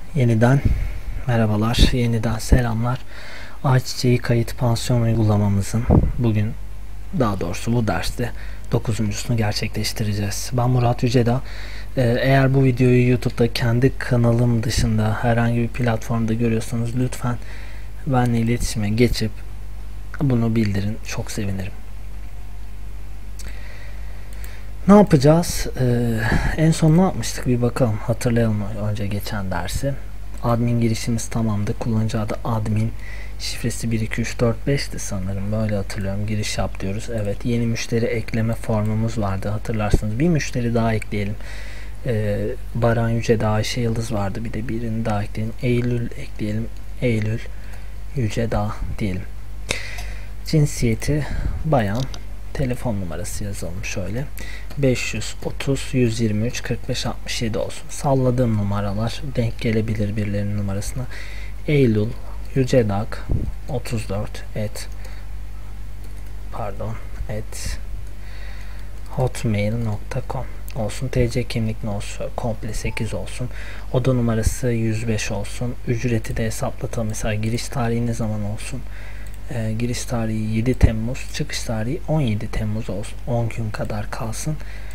Yeniden merhabalar, yeniden selamlar. Ayçiçeği kayıt pansiyon uygulamamızın bugün, daha doğrusu bu derste 9.sunu gerçekleştireceğiz. Ben Murat Yüceda. Eğer bu videoyu YouTube'da kendi kanalım dışında herhangi bir platformda görüyorsanız lütfen benimle iletişime geçip bunu bildirin. Çok sevinirim. Ne yapacağız? En son ne yapmıştık? Bir bakalım. Hatırlayalım önce geçen dersi. Admin girişimiz tamamdı. Kullanıcı adı admin. Şifresi 12345'ti sanırım. Böyle hatırlıyorum. Giriş yap diyoruz. Evet. Yeni müşteri ekleme formumuz vardı. Hatırlarsınız. Bir müşteri daha ekleyelim. Baran Yüceda, Ayşe Yıldız vardı. Bir de birini daha ekleyelim. Eylül ekleyelim. Eylül Yüceda diyelim. Cinsiyeti bayan. Telefon numarası yazalım şöyle. 530 123 45 67 olsun. Salladığım numaralar denk gelebilir birilerinin numarasına. Eylül Yücedak 34 hotmail.com olsun. TC kimlik ne olsun? Komple 8 olsun. Oda numarası 105 olsun. Ücreti de hesaplatalım. Mesela giriş tarihi ne zaman olsun? Giriş tarihi 7 Temmuz, çıkış tarihi 17 Temmuz olsun. 10 gün kadar kalsın.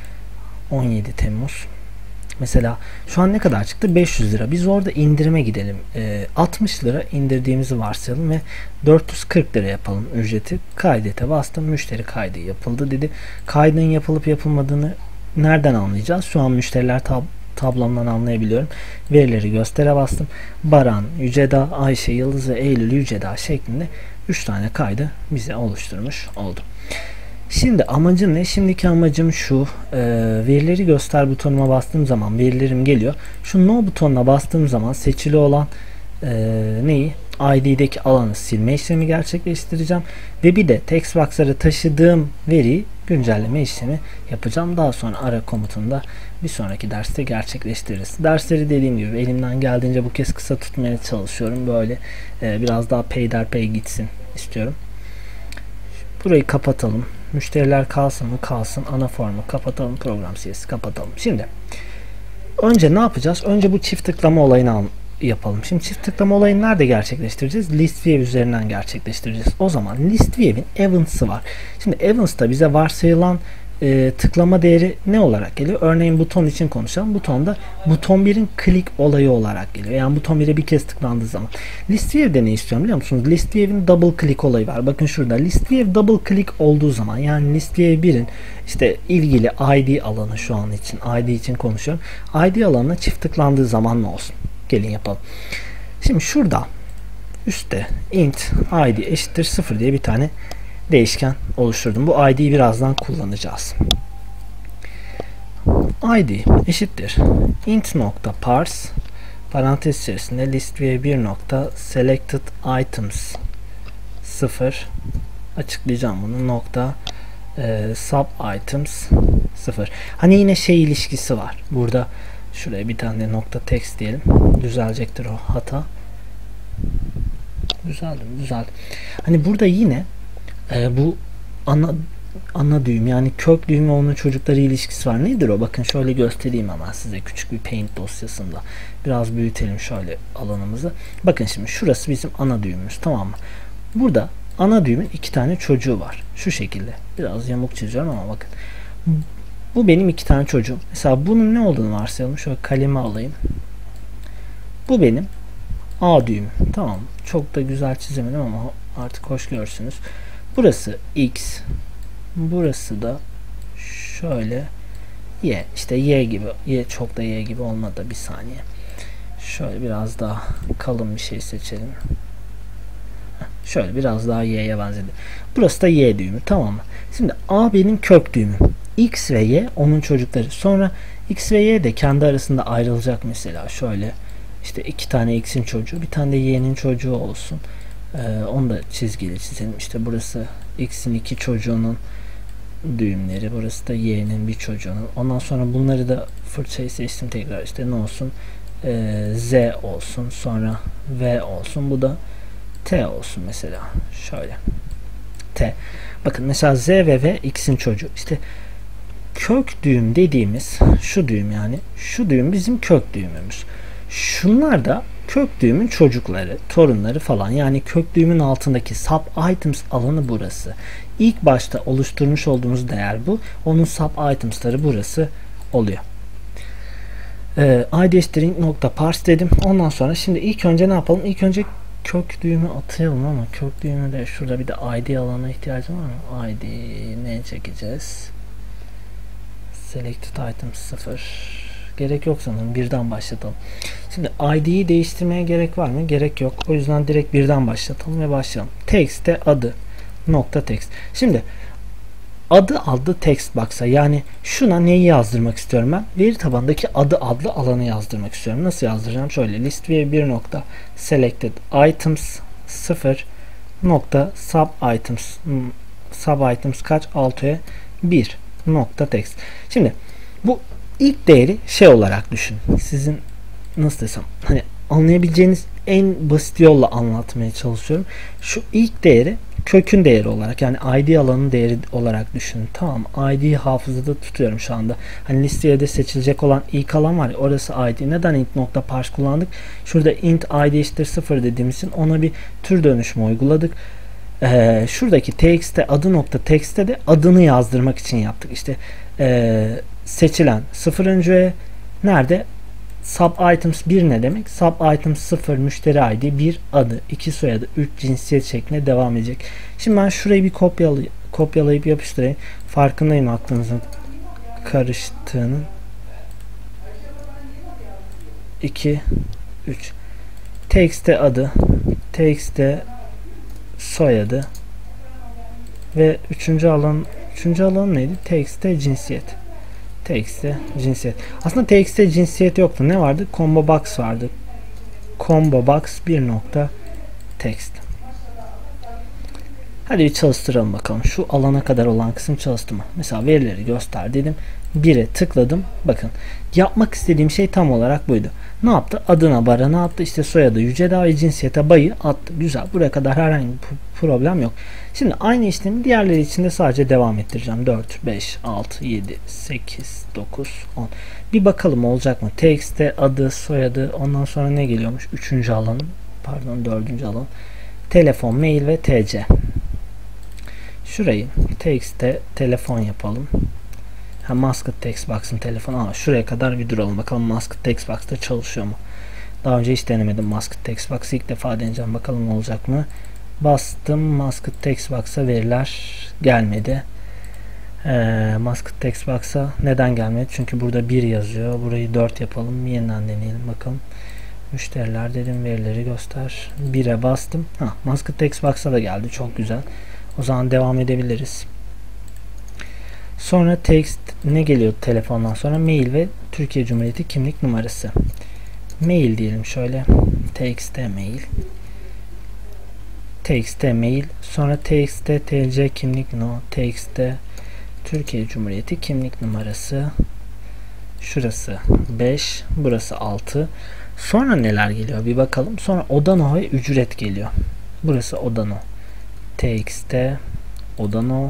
17 Temmuz. Mesela şu an ne kadar çıktı? 500 lira. Biz orada indirime gidelim. 60 lira indirdiğimizi varsayalım ve 440 lira yapalım ücreti. Kaydete bastım. Müşteri kaydı yapıldı dedi. Kaydın yapılıp yapılmadığını nereden anlayacağız? Şu an müşteriler tablomdan anlayabiliyorum. Verileri göstere bastım. Baran, Yüceda, Ayşe, Yıldız ve Eylül Yüceda şeklinde 3 tane kaydı bize oluşturmuş oldu. Şimdi amacım ne? Şimdiki amacım şu. Verileri göster butonuma bastığım zaman verilerim geliyor. Şu no butonuna bastığım zaman seçili olan neyi? ID'deki alanı silme işlemi gerçekleştireceğim. Ve bir de textbox'lara taşıdığım veriyi güncelleme işlemi yapacağım. Daha sonra ara komutunu da bir sonraki derste gerçekleştiririz. Dersleri dediğim gibi elimden geldiğince bu kez kısa tutmaya çalışıyorum. Böyle biraz daha peyderpey gitsin istiyorum. Burayı kapatalım. Müşteriler kalsın mı? Kalsın. Ana formu kapatalım. Program CS'i kapatalım. Şimdi önce ne yapacağız? Önce bu çift tıklama olayını yapalım. Şimdi çift tıklama olayını nerede gerçekleştireceğiz? List view üzerinden gerçekleştireceğiz. O zaman list view'in evants'ı var. Şimdi evants'ta bize varsayılan tıklama değeri ne olarak geliyor? Örneğin buton için konuşalım. Butonda buton 1'in click olayı olarak geliyor. Yani buton 1'e bir kez tıklandığı zaman. List view'de ne istiyorum biliyor musunuz? List view'in double click olayı var. Bakın şurada list view double click olduğu zaman, yani list view 1'in işte ilgili ID alanı, şu an için ID için konuşuyorum. ID alanına çift tıklandığı zaman ne olsun? Gelin yapalım. Şimdi şurada üstte int id eşittir 0 diye bir tane değişken oluşturdum. Bu id'yi birazdan kullanacağız. id eşittir int nokta parse parantez içerisinde list ve 1 nokta selected items 0 açıklayacağım bunu nokta sub items 0. Hani yine şey ilişkisi var. Burada şuraya bir tane nokta text diyelim. Düzelecektir o hata. Düzeldi. Hani burada yine bu ana düğüm, yani kök düğüm ve onun çocukları ilişkisi var. Nedir o? Bakın şöyle göstereyim hemen size küçük bir paint dosyasında. Biraz büyütelim şöyle alanımızı. Bakın şimdi şurası bizim ana düğümümüz, tamam mı? Burada ana düğümün 2 tane çocuğu var. Şu şekilde. Biraz yamuk çiziyorum ama bakın. Bu benim 2 tane çocuğum. Mesela bunun ne olduğunu varsayalım. Şöyle kalemi alayım. Bu benim A düğümü. Tamam. Çok da güzel çizemedim ama artık hoş görsünüz. Burası X. Burası da şöyle Y. İşte Y gibi. Y çok da Y gibi olmadı. Bir saniye. Şöyle biraz daha kalın bir şey seçelim. Şöyle biraz daha Y'ye benzedi. Burası da Y düğümü. Tamam mı? Şimdi A benim kök düğümüm. X ve Y onun çocukları. Sonra X ve Y de kendi arasında ayrılacak mesela. Şöyle işte 2 tane X'in çocuğu, bir tane de Y'nin çocuğu olsun. Onu da çizgiyle çizelim. İşte burası X'in 2 çocuğunun düğümleri. Burası da Y'nin bir çocuğunun. Ondan sonra bunları da fırçayı seçtim tekrar. İşte ne olsun? Z olsun. Sonra V olsun. Bu da T olsun mesela. Şöyle. T. Bakın mesela Z ve V X'in çocuğu. İşte kök düğüm dediğimiz şu düğüm, yani şu düğüm bizim kök düğümümüz. Şunlar da kök düğümün çocukları, torunları falan. Yani kök düğümün altındaki sub items alanı burası. İlk başta oluşturmuş olduğumuz değer bu. Onun sub items'ları burası oluyor. id_string.parse dedim. Ondan sonra şimdi ilk önce ne yapalım? İlk önce kök düğümü atayalım ama kök düğümü de şurada bir de id alana ihtiyacım var mı? id ne çekeceğiz? Selected items 0. Gerek yok sanırım. Birden başlatalım. Şimdi id'yi değiştirmeye gerek var mı? Gerek yok. O yüzden direkt birden başlatalım ve başlayalım. Text'te adı nokta text. Şimdi adı text box'a, yani şuna neyi yazdırmak istiyorum ben? Veri tabanındaki adı adlı alanı yazdırmak istiyorum. Nasıl yazdıracağım? Şöyle list bir nokta selected items 0 nokta sub items kaç? 6'ya 1 nokta text. Şimdi bu ilk değeri şey olarak düşün. Sizin nasıl desem, hani anlayabileceğiniz en basit yolla anlatmaya çalışıyorum. Şu ilk değeri kökün değeri olarak, yani id alanın değeri olarak düşünün. Tamam, id'yi hafızada tutuyorum şu anda. Hani listeye de seçilecek olan ilk alan var ya, orası id. Neden int.parse kullandık? Şurada int id eşittir 0 dediğimiz için ona bir tür dönüşümü uyguladık. Şuradaki text'te adı nokta text'te de adını yazdırmak için yaptık. İşte seçilen 0 önceye nerede? Sub items 1 ne demek? Sub items 0 müşteri id, 1 adı, 2 soyadı, 3 cinsiyet şeklinde devam edecek. Şimdi ben şurayı bir kopyalayıp yapıştırayım. Farkındayım aklınızın karıştığının. 2 3 text'te adı, text'te soyadı ve üçüncü alan neydi? Text'te cinsiyet. Text'te cinsiyet. Aslında text'te cinsiyet yoktu. Ne vardı? Combo box vardı. Combo box bir nokta text. Hadi bir çalıştıralım bakalım. Şu alana kadar olan kısım çalıştı mı? Mesela verileri göster dedim. 1'e tıkladım. Bakın. Yapmak istediğim şey tam olarak buydu. Ne yaptı? Adına Baran'ı attı. İşte soyadı Yüceda ve cinsiyete Bay'ı attı. Güzel. Buraya kadar herhangi bir problem yok. Şimdi aynı işlemi diğerleri için de sadece devam ettireceğim. 4, 5, 6, 7, 8, 9, 10. Bir bakalım olacak mı? Text'te adı, soyadı, ondan sonra ne geliyormuş? 3. alan. Pardon, 4. alan. Telefon, mail ve TC. Şurayı text'te telefon yapalım. Masked text box'ın telefonu. Şuraya kadar bir duralım. Bakalım masked text box'ta çalışıyor mu? Daha önce hiç denemedim masked text box'ı. İlk defa deneyeceğim. Bakalım olacak mı? Bastım. Masked text box'a veriler gelmedi. Masked text box'a neden gelmedi? Çünkü burada 1 yazıyor. Burayı 4 yapalım. Yeniden deneyelim. Bakalım. Müşteriler dedim. Verileri göster. 1'e bastım. Masked text box'a da geldi. Çok güzel. O zaman devam edebiliriz. Sonra text ne geliyor telefondan sonra? Mail ve Türkiye Cumhuriyeti kimlik numarası. Mail diyelim şöyle. Text'te mail. Text'te mail. Sonra text'te TC kimlik no. Text'te Türkiye Cumhuriyeti kimlik numarası. Şurası 5. Burası 6. Sonra neler geliyor? Bir bakalım. Sonra Odano ve ücret geliyor. Burası Odano. Text'te Odano.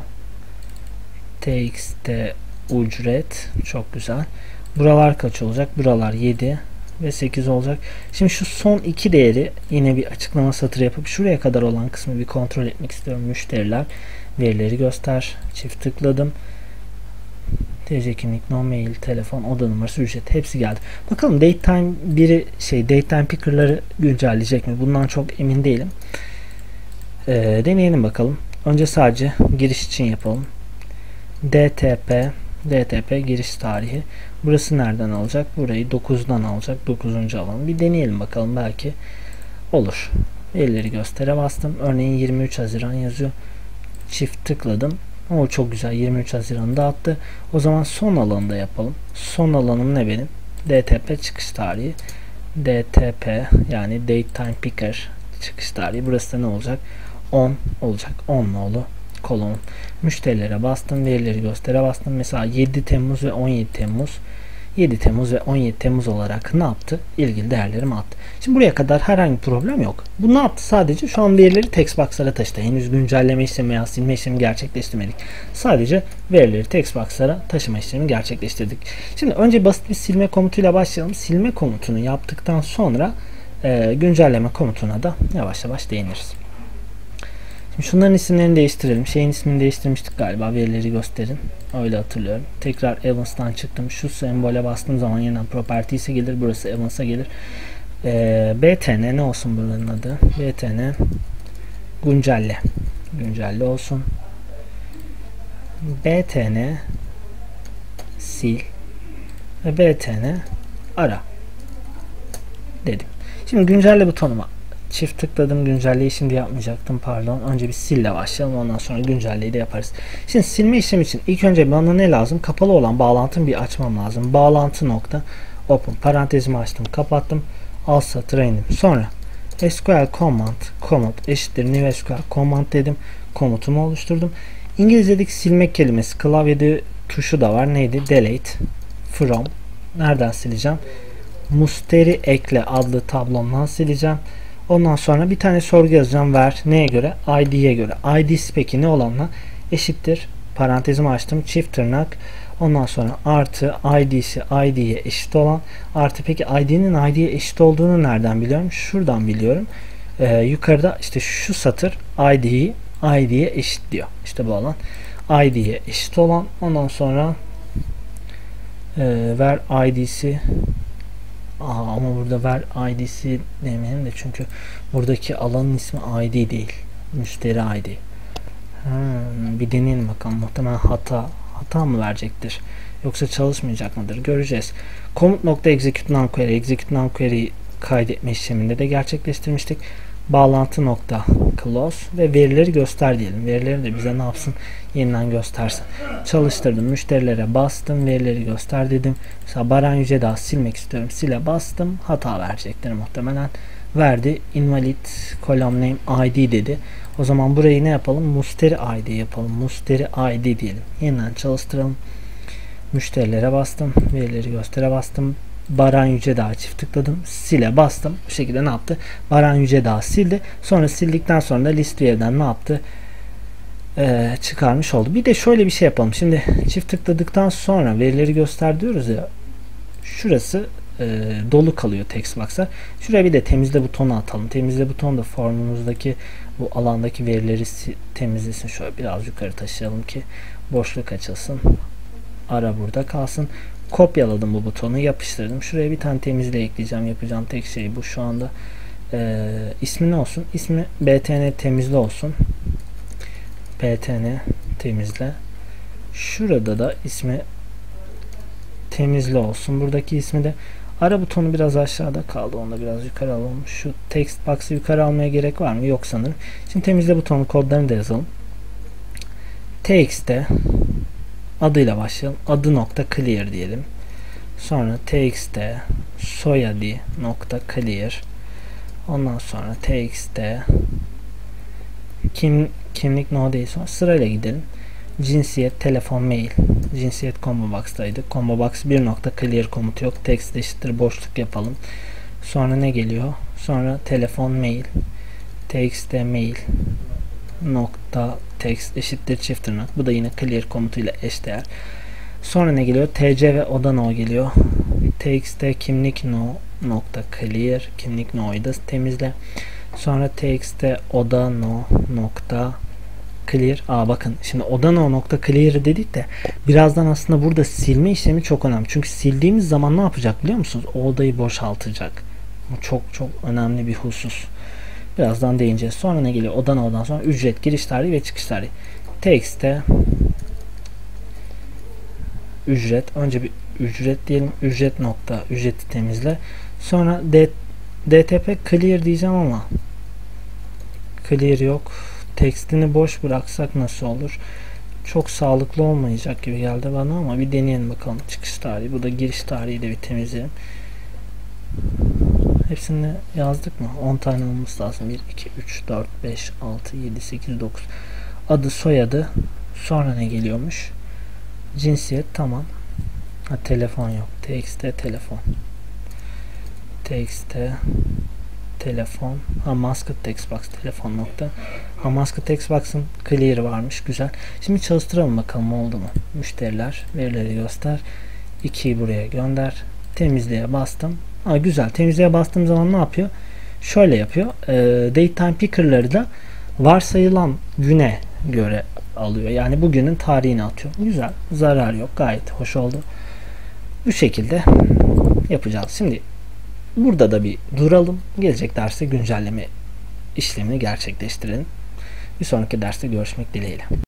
Text'te ücret. Çok güzel. Buralar kaç olacak? Buralar 7 ve 8 olacak. Şimdi şu son iki değeri yine bir açıklama satırı yapıp şuraya kadar olan kısmı bir kontrol etmek istiyorum. Müşteriler, verileri göster. Çift tıkladım. TC kimlik, no mail, telefon, oda numarası, ücret. Hepsi geldi. Bakalım datetime datetime picker'ları güncelleyecek mi? Bundan çok emin değilim. Deneyelim bakalım. Önce sadece giriş için yapalım. DTP giriş tarihi. Burası nereden alacak? Burayı 9'dan alacak. 9. alan. Bir deneyelim bakalım. Belki olur. Verileri göstere bastım. Örneğin 23 Haziran yazıyor. Çift tıkladım. O çok güzel. 23 Haziran'da attı. O zaman son alanı da yapalım. Son alanım ne benim? DTP çıkış tarihi. DTP yani Datetime Picker çıkış tarihi. Burası da ne olacak? 10 olacak. 10 nolu kolon. Müşterilere bastım. Verileri göstere bastım. Mesela 7 Temmuz ve 17 Temmuz. 7 Temmuz ve 17 Temmuz olarak ne yaptı? İlgili değerlerimi attı. Şimdi buraya kadar herhangi bir problem yok. Bu ne yaptı? Sadece şu an verileri textbox'lara taşıdı. Henüz güncelleme işlemi veya silme işlemi gerçekleştirmedik. Sadece verileri textbox'lara taşıma işlemi gerçekleştirdik. Şimdi önce basit bir silme komutuyla başlayalım. Silme komutunu yaptıktan sonra güncelleme komutuna da yavaş yavaş değiniriz. Şimdi şunların isimlerini değiştirelim. Şeyin ismini değiştirmiştik galiba. Verileri gösterin. Öyle hatırlıyorum. Tekrar Evans'tan çıktım. Şu sembole bastığım zaman yeniden Properties'e gelir. Burası Evans'a gelir. btn ne olsun buranın adı? btn güncelle. Güncelle olsun. btn sil ve btn ara dedim. Şimdi güncelle butonuma çift tıkladım. Güncelleyi şimdi yapmayacaktım. Pardon. Önce bir sil ile başlayalım. Ondan sonra güncelleyi de yaparız. Şimdi silme işlemi için ilk önce bana ne lazım? Kapalı olan bağlantımı bir açmam lazım. Bağlantı nokta open. Parantezimi açtım. Kapattım. Alt satıra indim. Sonra SQL komut eşittir new SQL command dedim. Komutumu oluşturdum. İngilizce'deki silmek kelimesi klavyede tuşu da var. Neydi? Delete from. Nereden sileceğim? Musteri ekle adlı tablomdan sileceğim. Ondan sonra bir tane sorgu yazacağım. Ver. Neye göre? ID'ye göre. ID'si peki ne olanla? Eşittir. Parantezimi açtım. Çift tırnak. Ondan sonra artı ID'si ID'ye eşit olan. Artı peki ID'nin ID'ye eşit olduğunu nereden biliyorum? Şuradan biliyorum. Yukarıda işte şu satır ID'yi ID'ye eşit diyor. İşte bu alan. ID'ye eşit olan. Ondan sonra ver ID'si ama burada ver ID'si demeyelim de çünkü buradaki alanın ismi ID değil. Müşteri ID. Bir deneyelim bakalım. Muhtemelen hata mı verecektir? Yoksa çalışmayacak mıdır? Göreceğiz. Komut.execute non-query execute non-query kaydetme işleminde de gerçekleştirmiştik. Bağlantı nokta close ve verileri göster diyelim. Verileri de bize ne yapsın? Yeniden göstersin. Çalıştırdım. Müşterilere bastım. Verileri göster dedim. Mesela Baran Yüce daha silmek istiyorum. Sile bastım. Hata verecektir muhtemelen. Verdi. Invalid column name ID dedi. O zaman burayı ne yapalım? Musteri ID yapalım. Musteri ID diyelim. Yeniden çalıştıralım. Müşterilere bastım. Verileri göstere bastım. Baran Yüce Dağ çift tıkladım. Sile bastım. Bu şekilde ne yaptı? Baran Yüce Dağ sildi. Sonra sildikten sonra da list view'den ne yaptı? Çıkarmış oldu. Bir de şöyle bir şey yapalım. Şimdi çift tıkladıktan sonra verileri göster diyoruz ya. Şurası dolu kalıyor textbox'a. Şuraya bir de temizle butonu atalım. Temizle butonu da formumuzdaki bu alandaki verileri temizlesin. Şöyle biraz yukarı taşıyalım ki boşluk açılsın. Ara burada kalsın. Kopyaladım bu butonu, yapıştırdım. Şuraya bir tane temizle ekleyeceğim. Yapacağım tek şey bu şu anda. İsmi ne olsun? İsmi btn temizle olsun. btn temizle. Şurada da ismi temizle olsun. Buradaki ismi de ara butonu biraz aşağıda kaldı. Onu da biraz yukarı alalım. Şu text box'ı yukarı almaya gerek var mı? Yok sanırım. Şimdi temizle butonu kodlarını da yazalım. txt'te adıyla başlayalım. Adı nokta clear diyelim. Sonra txt'te soyadı nokta clear. Ondan sonra txt'te kimlik no değil, sonra sırayla gidelim. Cinsiyet, telefon, mail. Cinsiyet combo box'taydı. Combo box 1 nokta clear komutu yok. Text eşittir boşluk yapalım. Sonra ne geliyor? Sonra telefon, mail. Txt'te mail nokta text eşittir çift tırnak. Bu da yine clear komutuyla eşdeğer. Sonra ne geliyor? tc ve oda no geliyor. Txt'te kimlik no nokta clear. Kimlik no'yu da temizle. Sonra txt'te oda no nokta clear. Bakın şimdi oda no nokta clear dedik de birazdan aslında burada silme işlemi çok önemli. Çünkü sildiğimiz zaman ne yapacak biliyor musunuz? O odayı boşaltacak. Bu çok çok önemli bir husus. Birazdan değineceğiz. Sonra ne geliyor? Odan sonra ücret, giriş tarihi ve çıkış tarihi. Txt'te ücret. Önce bir ücret diyelim. Ücret nokta ücreti temizle. Sonra dtp clear diyeceğim ama clear yok. Tekstini boş bıraksak nasıl olur? Çok sağlıklı olmayacak gibi geldi bana ama bir deneyelim bakalım. Çıkış tarihi. Bu da giriş tarihi de bir temizleyelim. Hepsini yazdık mı? 10 tane olması lazım. 1, 2, 3, 4, 5, 6, 7, 8, 9. Adı, soyadı. Sonra ne geliyormuş? Cinsiyet tamam. Telefon yok. TXT telefon. TXT telefon. Unmasked Textbox telefon nokta. Unmasked Textbox'ın clear'ı varmış. Güzel. Şimdi çalıştıralım bakalım oldu mu? Müşteriler, verileri göster. 2'yi buraya gönder. Temizliğe bastım. Güzel. Temizliğe bastığım zaman ne yapıyor? Şöyle yapıyor. Datetime picker'ları da varsayılan güne göre alıyor. Yani bugünün tarihini atıyor. Güzel. Zarar yok. Gayet hoş oldu. Bu şekilde yapacağız. Şimdi burada da bir duralım. Gelecek derste güncelleme işlemini gerçekleştirelim. Bir sonraki derste görüşmek dileğiyle.